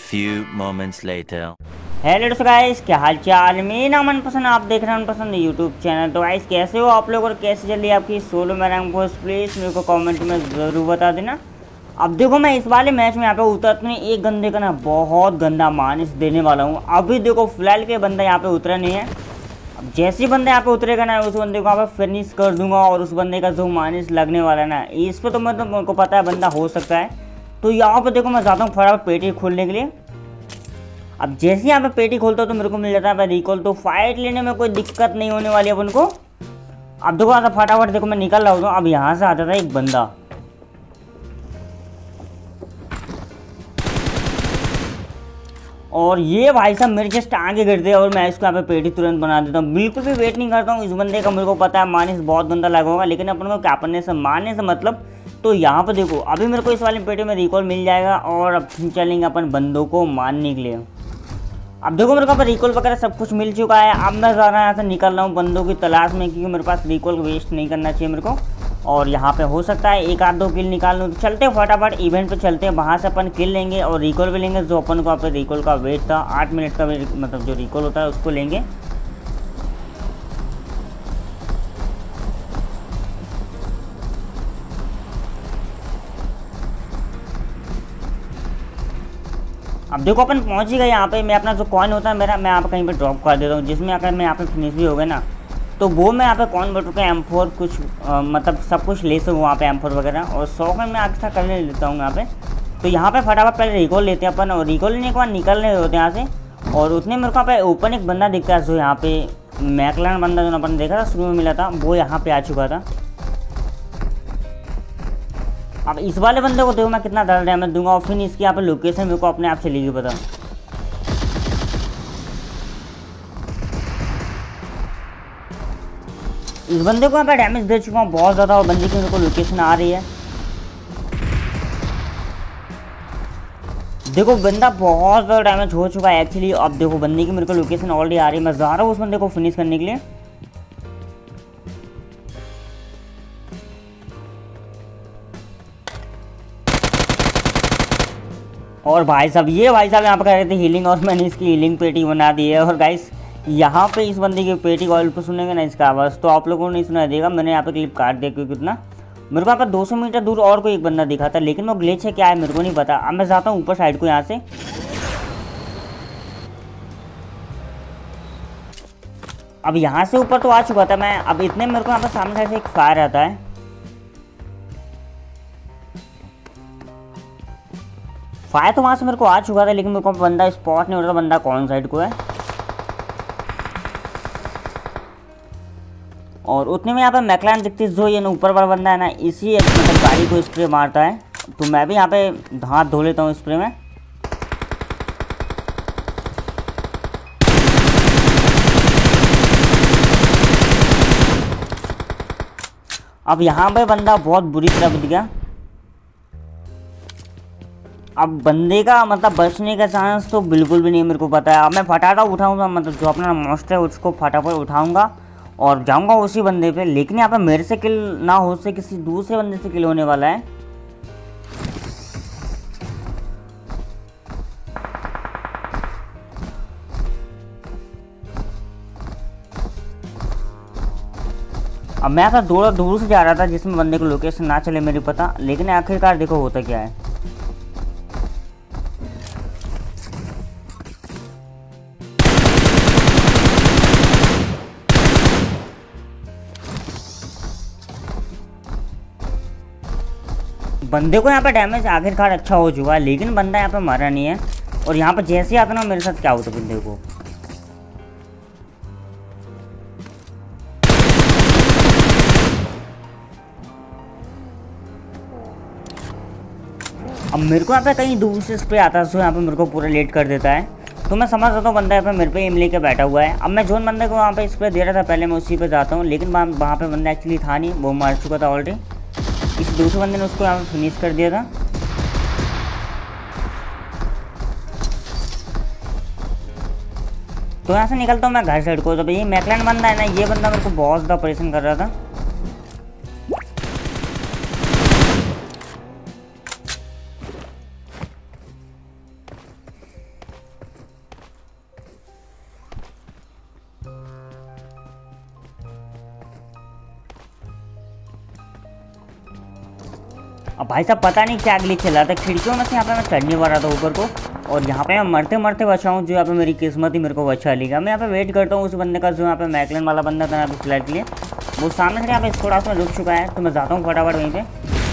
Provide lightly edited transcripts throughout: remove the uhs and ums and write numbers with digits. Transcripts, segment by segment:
few moments later. Hello दोस्तों guys, क्या हाल चाल। मेरा मनपसंद आप देख रहे हैं मनपसंद यूट्यूब चैनल। तो गाइस कैसे हो आप लोग और कैसे चल रही है आपकी सोलो में रैंक पोस्ट, प्लीज़ मेरे को कमेंट में ज़रूर बता देना। अब देखो मैं इस वाले मैच में यहाँ पे उतरने एक बंदे का ना बहुत गंदा माइनस देने वाला हूँ। अभी देखो फिलहाल के बंदा यहाँ पे उतरा नहीं है। अब जैसे ही बंदा यहाँ पे उतरेगा ना उस बंदे को यहाँ पे फिनिश कर दूंगा और उस बंदे का जो माइनस लगने वाला है ना इस पर तो मतलब मेरे को पता है बंदा हो सकता है। तो यहाँ पर देखो मैं जाता हूँ फटाफट पेटी खोलने के लिए। अब जैसे ही यहाँ पे पेटी खोलता हूँ तो मेरे को मिल जाता है रिकॉल, तो फाइट लेने में कोई दिक्कत नहीं होने वाली है अपन को। अब देखो आता फटाफट देखो मैं निकल रहा हूँ। अब यहाँ से आता था एक बंदा और ये भाई साहब मेरे जस्ट आगे गिर दे और मैं इसको यहाँ पे पेटी तुरंत बना देता हूँ। बिल्कुल भी वेट नहीं करता हूँ इस बंदे का। मेरे को पता है माइनस बहुत गंदा लगा होगा, लेकिन अपन को क्या पढ़ने से मारने से मतलब। तो यहाँ पे देखो अभी मेरे को इस वाली पेटी में रिकॉल मिल जाएगा और अब चलेंगे अपन बंदों को मारने के लिए। अब देखो मेरे को रिकॉल वगैरह सब कुछ मिल चुका है। अब मैं ज़रा यहाँ से निकल रहा हूँ बंदों की तलाश में, क्योंकि मेरे पास रिकॉल वेस्ट नहीं करना चाहिए मेरे को। और यहाँ पे हो सकता है एक आध दो किल निकाल लूँ। तो चलते हैं फटाफट इवेंट पे चलते हैं, वहाँ से अपन किल लेंगे और रिकॉल भी लेंगे। जो अपन को यहाँ पे रिकॉल का वेट था 8 मिनट का, मतलब जो रिकॉल होता है उसको लेंगे। अब देखो अपन पहुंच ही गए यहाँ पे। मैं अपना जो कॉइन होता है मेरा मैं यहाँ पे कहीं पे ड्रॉप कर देता हूँ, जिसमें अगर मैं यहाँ पे फिनिश भी हो गया ना तो वो मैं यहाँ पे कॉइन बटू के M4 कुछ मतलब सब कुछ ले सकूँ वहाँ पे M4 वगैरह। और 100 में मैं अच्छा करने लेता हूँ यहाँ पे। तो यहाँ पे फटाफट पहले रिकॉल लेते हैं अपन, और रिकॉल लेने के बाद निकल रहे होते हैं यहाँ से। और उतने मेरे को यहाँ पे ओपन एक बंदा दिखता है जो यहाँ पे मैकलान बंदा जो अपन देखा था शुरू में मिला था, वो यहाँ पे आ चुका था। अब इस वाले बंदे को देखो मैं कितना डर डैमेज दूंगा और फिर इसकी यहाँ पे लोकेशन मेरे को अपने आप चलेगी पता। इस बंदे को यहाँ पे डैमेज दे चुका हूँ बहुत ज़्यादा और बंदे की मेरे को लोकेशन आ रही है। देखो बंदा बहुत ज़्यादा डैमेज हो चुका है एक्चुअली। अब देखो बंदे की मेरे को लोकेशन ऑलरेडी आ रही है। मैं जा रहा हूँ उस बंदे को फिनिश करने के लिए। और भाई साहब ये भाई साहब यहाँ पे कह रहे थे हीलिंग, और मैंने इसकी हीलिंग पेटी बना दी है। और गाइस यहाँ पे इस बंदे की पेटी कॉल पर सुनेंगे ना इसका आवाज़ तो आप लोगों ने सुना देगा। मैंने यहाँ पे क्लिप काट दिया क्योंकि कितना मेरे को यहाँ पर 200 मीटर दूर और कोई एक बंदा दिखा था, लेकिन वो ग्लिच है क्या है मेरे को नहीं पता। अब मैं जाता हूँ ऊपर साइड को यहाँ से। अब यहाँ से ऊपर तो आ चुका था मैं। अब इतने मेरे को यहाँ पर सामने साइड से एक फायर आता है। फायर तो वहाँ से मेरे को आ चुका था, लेकिन मेरे को बंदा स्पॉट नहीं हो रहा था बंदा कौन साइड को है। और उतने में यहाँ पे मैकलान दिखती जो ये ऊपर वाला बंदा है ना इसी मतलब गाड़ी को स्प्रे मारता है। तो मैं भी यहाँ पे हाथ धो लेता हूँ स्प्रे में। अब यहाँ पे बंदा बहुत बुरी तरह बच गया। अब बंदे का मतलब बचने का चांस तो बिल्कुल भी नहीं मेरे को पता है। अब मैं फटाफट उठाऊंगा, मतलब जो अपना मॉन्स्टर है उसको फटाफट उठाऊंगा और जाऊंगा उसी बंदे पे। लेकिन यहाँ पे मेरे से किल ना हो से किसी दूसरे बंदे से किल होने वाला है। अब मैं ऐसा दूर दूर से जा रहा था जिसमें बंदे को लोकेशन ना चले मेरी पता, लेकिन आखिरकार देखो होता क्या है। बंदे को यहाँ पे डैमेज आखिरकार अच्छा हो चुका है, लेकिन बंदा यहाँ पे मरा नहीं है। और यहाँ पे जैसे ही आता ना मेरे साथ क्या होता बंदे को। अब मेरे को यहाँ पे कहीं दूर से स्प्रे आता है सो यहाँ पे मेरे को पूरा लेट कर देता है। तो मैं समझ रहा हूँ बंदा यहाँ पे मेरे पे एम लेके बैठा हुआ है। अब मैं जोन बंदे को वहाँ पे स्प्रे दे रहा था पहले, मैं उसी पे जाता हूँ, लेकिन वहाँ पे बंदा एक्चुअली था नहीं, वो मार चुका था ऑलरेडी। इस दूसरे बंदे ने उसको यहाँ पे फिनिश कर दिया था। तो यहाँ से निकलता हूँ मैं घर साइड को। तो ये मैकलान बंदा है ना, ये बंदा मेरे को बहुत ज़्यादा परेशान कर रहा था। अब भाई साहब पता नहीं क्या ग्लिच चला था, खिड़कियों में से यहाँ पे मैं चढ़ने वाला था ऊपर को, और यहाँ पे मैं मरते मरते बचा हूँ। जो यहाँ पे मेरी किस्मत ही मेरे को बचा लेगा। मैं यहाँ पे वेट करता हूँ उस बंदे का, जो यहाँ पे मैकलन वाला बंदा था यहाँ पे फ्लैट के लिए, वो सामने से यहाँ पे थोड़ा सा रुक चुका है। तो मैं जाता हूँ फटाफट वहीं पे।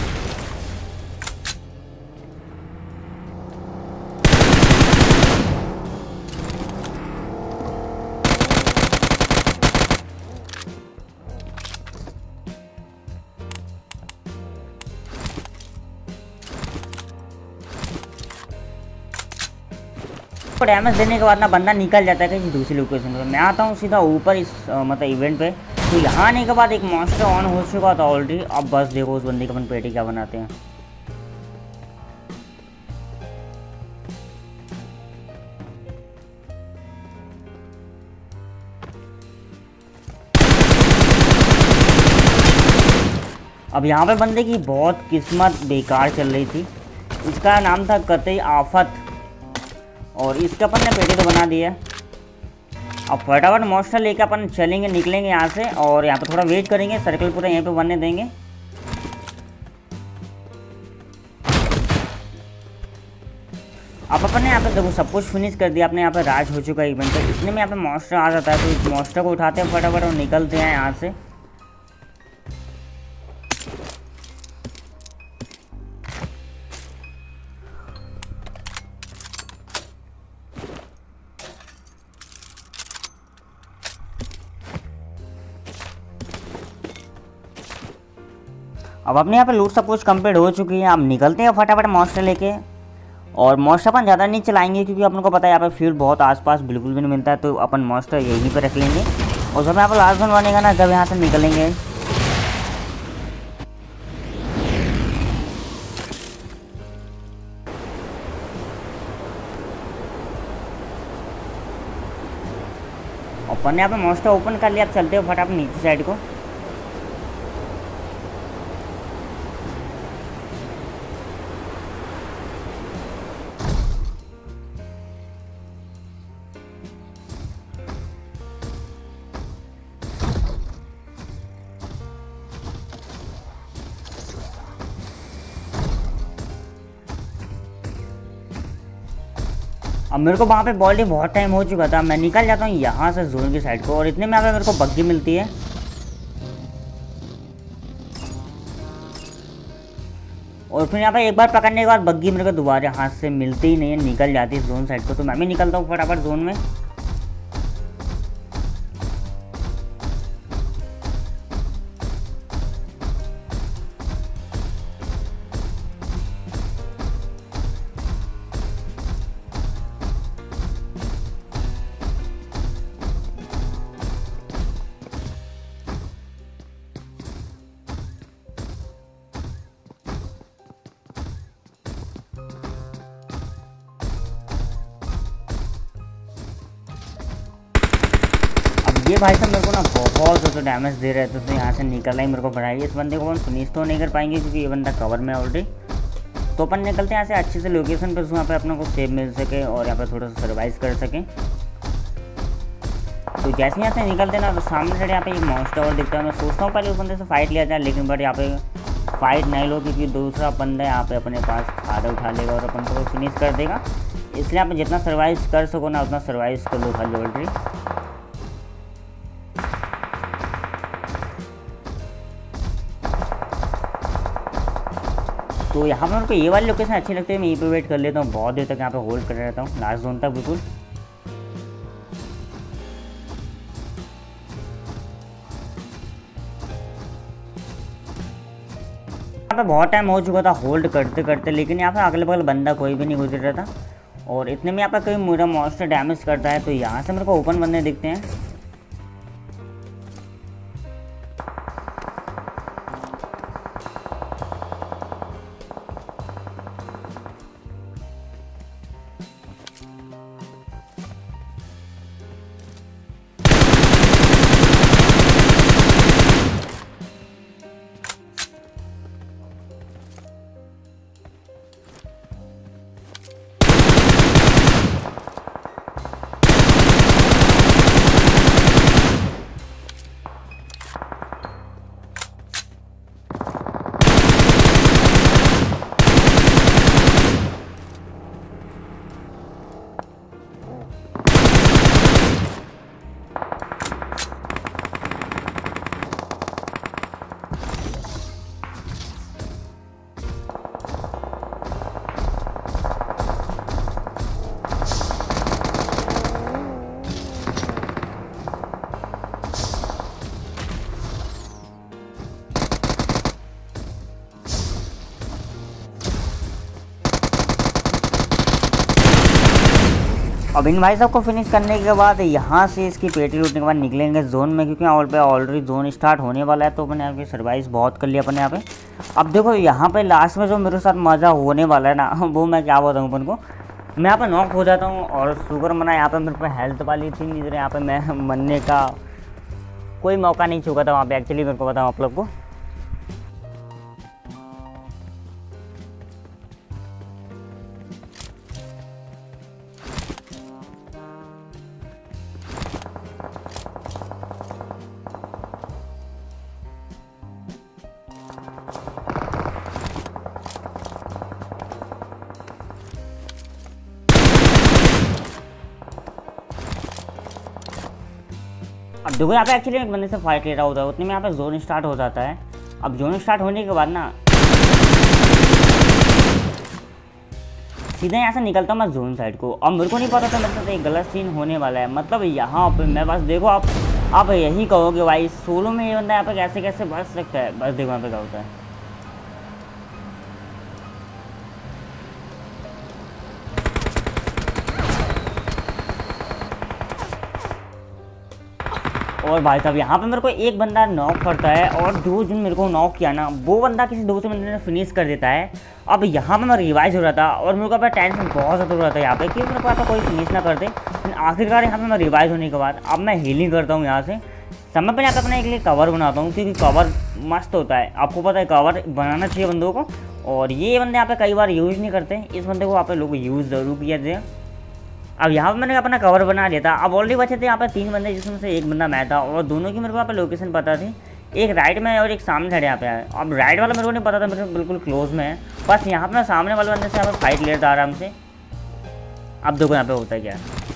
डैमेज देने के बाद ना बंदा निकल जाता है कहीं दूसरी लोकेशन पे। मैं आता हूँ सीधा ऊपर इस मतलब इवेंट पे। तो यहाँ आने के बाद एक मॉन्स्टर ऑन हो चुका था ऑलरेडी। अब बस देखो उस बंदे का अपन पेटी क्या बनाते हैं। अब यहाँ पे बंदे की बहुत किस्मत बेकार चल रही थी। इसका नाम था कतई आफत, और इसका अपन ने पेटी तो बना दी है। अब फटाफट मॉन्स्टर लेके अपन चलेंगे, निकलेंगे यहाँ से, और यहाँ पे थोड़ा वेट करेंगे, सर्कल पूरा यहीं पे बनने देंगे। अब अपन ने यहाँ पे देखो सब कुछ फिनिश कर दिया। अपने यहाँ पे राज हो चुका है इवेंट पे। इतने में यहाँ पे मॉन्स्टर आ जाता है, तो इस मॉन्स्टर को उठाते हैं फटाफट और निकलते हैं यहाँ से। अब अपने यहाँ पे लूट सब कुछ कंप्लीट हो चुकी है। अब निकलते हैं फटाफट मॉन्स्टर लेके, और मॉन्स्टर अपन ज़्यादा नहीं चलाएंगे क्योंकि अपन को पता है यहाँ पे फ्यूल बहुत आसपास बिल्कुल भी नहीं मिलता है। तो अपन मॉन्स्टर यहीं पे रख लेंगे, और जब यहाँ पर लास्ट जोन बनेगा ना, जब यहाँ से निकलेंगे। अपन ने यहाँ पे मॉन्स्टर ओपन कर लिया। अब चलते हो फटाफट नीचे साइड को। अब मेरे को वहाँ पे बॉडी बहुत टाइम हो चुका था। मैं निकल जाता हूँ यहाँ से जोन की साइड को, और इतने में यहाँ पे मेरे को बग्गी मिलती है। और फिर यहाँ पे एक बार पकड़ने के बाद बग्गी मेरे को दोबारा हाथ से मिलती ही नहीं है, निकल जाती है जोन साइड को। तो मैं भी निकलता हूँ फटाफट जोन में। ये भाई साहब मेरे को ना बहुत ज़्यादा डैमेज दे रहे थे, तो यहाँ से निकलना ही मेरे को बढ़ाई। इस बंदे को हम फिनिश तो नहीं कर पाएंगे क्योंकि ये बंदा कवर में ऑलरेडी। तो अपन निकलते हैं यहाँ से अच्छे से लोकेशन पर, वहाँ पे अपने को सेव मिल सके और यहाँ पे थोड़ा सा सर्वाइव कर सकें। तो जैसे यहाँ से निकलते ना, तो सामने से यहाँ पे एक मॉन्स्टर और दिखता है। मैं सोचता हूँ पहले उस बंदे से फाइट लिया जाए, लेकिन बट यहाँ पे फाइट नहीं लो क्योंकि दूसरा बंदा यहाँ पे अपने पास आधा उठा लेगा और अपन को फिनिश कर देगा। इसलिए आप जितना सर्वाइव कर सको ना उतना सर्वाइव कर लो खाली ऑलरेडी। तो यहाँ पर मेरे को ये वाली लोकेशन अच्छी लगती है। मैं यहीं पे वेट कर लेता हूँ, बहुत देर तक यहाँ पे होल्ड कर रहता हूँ, लास्ट जोन तक बिल्कुल। यहाँ पे बहुत टाइम हो चुका था होल्ड करते करते, लेकिन यहाँ पे अगल बगल बंदा कोई भी नहीं गुजर रहा था। और इतने में यहाँ पे कोई मेरा मॉन्स्टर डैमेज करता है, तो यहाँ से मेरे को ओपन बंदे दिखते हैं। अब इन भाई साहब को फिनिश करने के बाद यहाँ से इसकी पेटी लूटने के बाद निकलेंगे जोन में, क्योंकि ऑल पे ऑलरेडी जोन स्टार्ट होने वाला है। तो मैंने यहाँ पे सर्वाइव बहुत कर लिया अपने यहाँ पे। अब देखो यहाँ पे लास्ट में जो मेरे साथ मज़ा होने वाला है ना, वो मैं क्या बताऊँ अपन को। मैं यहाँ पे नॉक हो जाता हूँ और शुगर मना यहाँ पे मेरे पे हेल्थ वाली थी, इधर यहाँ पे मैं मरने का कोई मौका नहीं चुका था वहाँ पे। एक्चुअली मेरे को बताऊँ आप लोग को, अब देखो यहाँ पे एक्चुअली एक बंदे से फाइट ले रहा होता है, उतने में यहाँ पे जोन स्टार्ट हो जाता है। अब जोन स्टार्ट होने के बाद ना सीधा यहाँ से निकलता हूँ मैं जोन साइड को। अब मेरे को नहीं पता था मेरे साथ एक गलत सीन होने वाला है। मतलब यहाँ पे मैं बस देखो, आप यही कहोगे भाई सोलो में ये बंदा यहाँ पे कैसे कैसे बच सकता है। बस देखो यहाँ पे क्या होता है। और भाई साहब यहाँ पे मेरे को एक बंदा नॉक करता है, और जो जिन मेरे को नॉक किया ना वो बंदा किसी दूसरे बंदे ने फिनिश कर देता है। अब यहाँ पे मैं रिवाइज हो रहा था और मेरे को यहाँ टेंशन बहुत ज़्यादा हो रहा था यहाँ पे कि मेरे को यहाँ पे कोई फिनिश ना कर दे। लेकिन आखिरकार यहाँ पे मैं रिवाइज होने के बाद अब मैं हीलिंग करता हूँ यहाँ से। समय पर यहाँ पे अपना एक लिए कवर बनाता हूँ, क्योंकि कवर मस्त होता है। आपको पता है कवर बनाना चाहिए बंदों को, और ये बंदे यहाँ पे कई बार यूज़ नहीं करते। इस बंदे को यहाँ पे लोग यूज़ ज़रूर किया थे। अब यहाँ पे मैंने अपना कवर बना लिया था। अब ऑलरेडी बचे थे यहाँ पे 3 बंदे, जिसमें से एक बंदा मैं था, और दोनों की मेरे को यहाँ पे लोकेशन पता थी। एक राइट में और एक सामने खड़े यहाँ पे है। अब राइट वाला मेरे को नहीं पता था, मेरे को बिल्कुल क्लोज में है। बस यहाँ पे मैं सामने वाले बंदे से यहाँ पे फाइट ले रहा था आराम से। अब देखो यहाँ पे होता है क्या।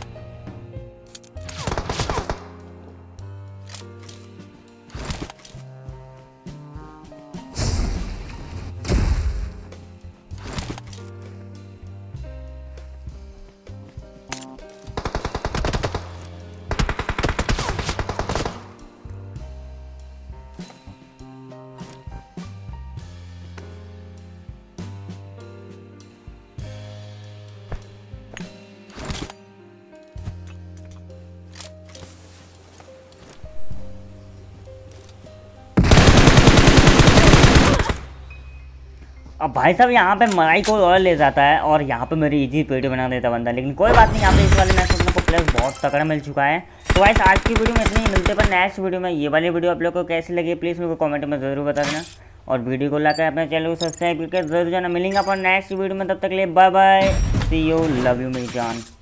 अब भाई साहब यहाँ पे मलाई को और ले जाता है, और यहाँ पे मेरी इजी पेटी बना देता बंदा। लेकिन कोई बात नहीं, यहाँ पे इस वाले मैच में को प्लेस बहुत तगड़ा मिल चुका है। तो गाइस आज की वीडियो में इतनी ही, मिलते पर नेक्स्ट वीडियो में। ये वाली वीडियो आप लोग को कैसी लगी प्लीज़ मेरे को कमेंट में ज़रूर बता देना, और वीडियो को लाकर अपने चैनल को सब्सक्राइब करके जरूर जाना। मिलेंगे अपन नेक्स्ट वीडियो में, तब तक के लिए bye bye, see you, love you मेरी जान।